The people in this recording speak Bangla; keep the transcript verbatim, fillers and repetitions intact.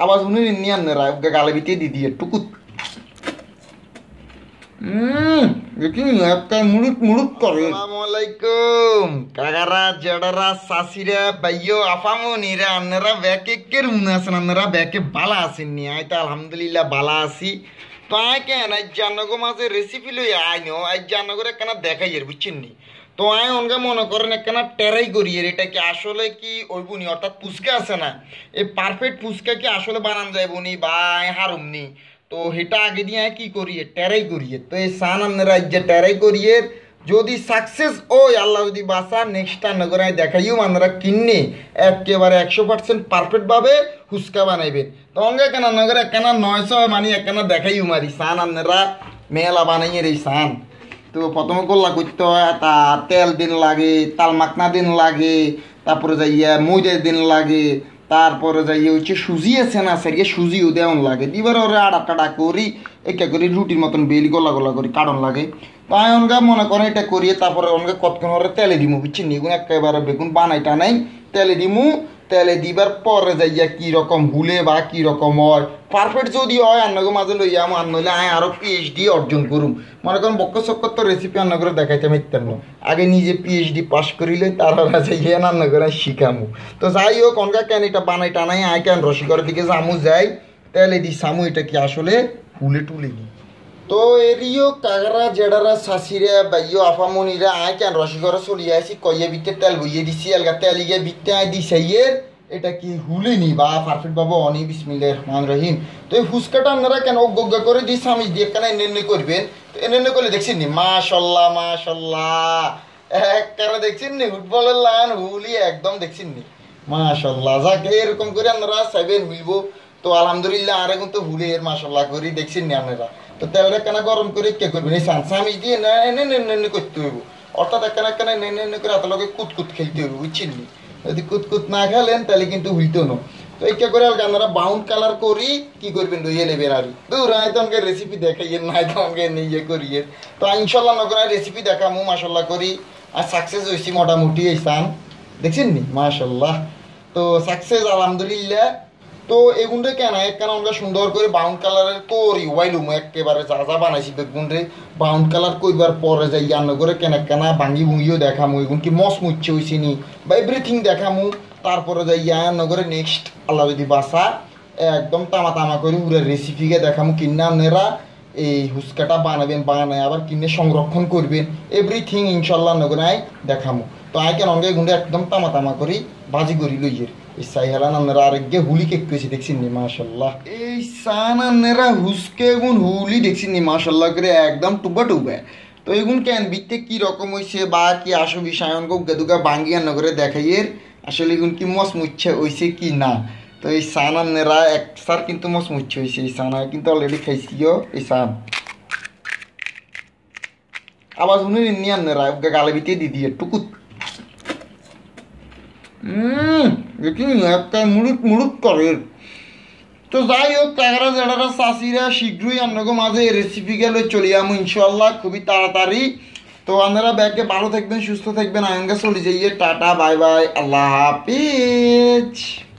আবার শুনে নিয়ে আনরা গালে ভিতরে দিদি টুকু হুম দেখি একটা মুড়ুক মুড়ুক করে। আসসালামু আলাইকুম কাকারা জেডারা সাসিরা ভাইয়ো আফামনিরা আন্নারা ব্যাকে কের মনে আছেন আন্নারা ব্যাকে বালা আছেন নি আই তো আলহামদুলিল্লাহ বালা আছি। তো আই কেন আজ জানগো মাঝে রেসিপি লই আইনো আজ জানগরে কেন দেখাই এর বুঝছেন নি। তো আই অনকে মনে করেন একখানা টেরাই করি এর এটা কি আসলে কি ওইবুনি অর্থাৎ পুচকা আছে না এই পারফেক্ট পুচকা কি আসলে বানান যাইবনি বা হারুমনি। তো সেটা আগে দিয়ে কি করিয়ে টেরাই করিয়ে তো এই সান আপনারা যে টেরাই করিয়ে যদি সাকসেস ওই আল্লাহ যদি বাসা নেক্সট টাইম নগরায় দেখাইও আপনারা কিনে একেবারে একশো পার্সেন্ট পারফেক্টভাবে হুস্কা বানাইবেন। তো অঙ্গে কেন নগরে একখানা নয়শো মানে একখানা দেখাইও মারি সান আপনারা মেলা বানাইয়ের এই সান। তো প্রথমে গোল্লা করতে হয় তা তেল দিন লাগে তাল মাখনা দিন লাগে তারপরে যাইয়া ময়দার দিন লাগে তারপরে যাইয়ে হচ্ছে সুজি আছে না সেরিয়ে সুজিও দেওয়ান লাগে দিবার ওরে আড়া টাড়া করি একা করি রুটির মতন বেলি গলা গলা করি কারণ লাগে। তো আমি অনগা মনে করেন এটা করিয়ে তারপরে অনগা কতক্ষণ ওরে তেলে দিমু বুঝছি নি এগুলো একেবারে বেগুন বানাইটা নাই তেলে দিমু তেলে দিবার পরে যাইয়া কীরকম হুলে বা কীরকম হয় পারফেক্ট যদি হয় আন্নাগো মাঝে লইয়া আমি আনলে আমি আরও পিএইচডি অর্জন করুম। মনে করেন বক্ক চক্কর তো রেসিপি রান্না করে দেখাইতে মিথ্যান না আগে নিজে পিএইচডি পাস করিলে তারা যাইয়া রান্না করে শিখামু। তো যাই হোক অনগা কেন এটা বানাই টানাই আই কেন রসিকরের দিকে জামু যাই তেলে দি সামু এটা কি আসলে হুলে টুলে দিই। তো এরিও কাগরা জেডারা শাশিরা বাইও আফামনিরা আয় কেন রসিকরা চলিয়ে আসি কইয়ে বিতে তেল বইয়ে দিছি আলগা তেল গিয়ে বিতে আয় দিছাইয়ের এটা কি হুলেনি বা পারফেক্ট বাবু অনি বিসমিল্লাহির রহমানির রহিম। তো এই ফুচকাটা আপনারা কেন অজ্ঞা করে দিয়ে সামিজ দিয়ে কেন এনে এনে করবেন তো এনে এনে করলে দেখছেন নি মাশাল্লাহ মাশাল্লাহ এক কারা দেখছেন নি ফুটবলের লান হুলি একদম দেখছেন নি মাশাল্লাহ যাকে এরকম করে আপনারা চাইবেন হুইলবো। তো আলহামদুলিল্লাহ আরে কিন্তু হুলে এর মাশাল্লাহ করি দেখছেন নি আপনারা। তো তেলটা কেন গরম করে কে করবেন এই সামিজ দিয়ে না এনে এনে এনে করতে হইব অর্থাৎ একখানা একখানা এনে এনে করে হাতের লগে কুতকুত খেলতে হইব বুঝছেন নি। যদি কুতকুত না খেলেন তাহলে কিন্তু হইতো না। তো এইটা করে আপনারা বাউন্ড কালার করি কি করবেন রইয়ে নেবেন আর দূর হয়তো আমাকে রেসিপি দেখাইয়ে নাই তো আমাকে নিয়ে করিয়ে। তো ইনশাল্লাহ নগরায় রেসিপি দেখামু মাশাল্লাহ করি আর সাকসেস হয়েছি মোটামুটি এই সান দেখছেন নি মাশাল্লাহ। তো সাকসেস আলহামদুলিল্লাহ। তো এগুনটা কেন একখান আমরা সুন্দর করে বাউন্ড কালারের করি ওয়াইলুম একেবারে যা যা বানাইছি বেগুনরে বাউন্ড কালার করবার পরে যাই রান্না করে কেন একখানা ভাঙ্গি ভুঙ্গিও দেখামু এগুন কি মস মুচ্ছে হয়েছি নি বা এভরিথিং দেখামু। তারপরে যাই রান্না করে নেক্সট আল্লাহ যদি বাসা একদম তামা তামা করে পুরো রেসিপিকে দেখামু কিনা আপনারা এই হুস্কাটা বানাবেন বানায় আবার কিনে সংরক্ষণ করবেন এভরিথিং ইনশাল্লাহ নগরায় দেখামু। তো আই কেন অঙ্গে গুন্ডে একদম তামা তামা করি ভাজি করি লইয়ের এই সাইহালান আপনারা আরেকগে হুলি কেক করেছি দেখছেন নি মাশাল্লাহ। এই সান আপনারা হুসকে গুণ হুলি দেখছেন নি মাশাল্লাহ করে একদম টুবা টুবা। তো এগুন কেন বিতে কি রকম হয়েছে বা কি আসো বিষয় অঙ্কা দুগা বাঙ্গিয়া নগরে দেখাইয়ের আসলে এগুন কি মস মুচ্ছে হয়েছে কি না। তো এই সান আপনারা এক সার কিন্তু মস মুচ্ছে হয়েছে এই সান কিন্তু অলরেডি খাইছিও এই সান আবার শুনে নিয়ে আপনারা গালে ভিতরে দিদি টুকু হুম দেখি একটা মুড়ুক মুড়ুক করে। তো যাই হোক কাকারা জেডারা চাষিরা শীঘ্রই আপনাকে মাঝে এই রেসিপি গেলে চলে যাবো ইনশাল্লাহ খুবই তাড়াতাড়ি। তো আপনারা ব্যাগে ভালো থাকবেন সুস্থ থাকবেন আয়ঙ্গা চলে যাইয়ে টাটা বাই বাই আল্লাহ হাফিজ।